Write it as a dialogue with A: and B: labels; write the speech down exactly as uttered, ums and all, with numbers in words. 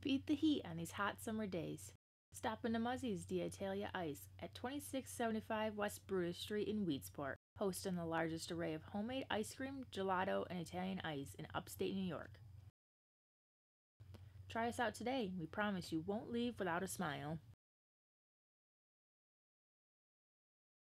A: Beat the heat on these hot summer days. Stop into Muzzies d'Italia Ice at twenty-six seventy-five West Brutus Street in Weedsport, hosting the largest array of homemade ice cream, gelato, and Italian ice in upstate New York. Try us out today. We promise you won't leave without a smile.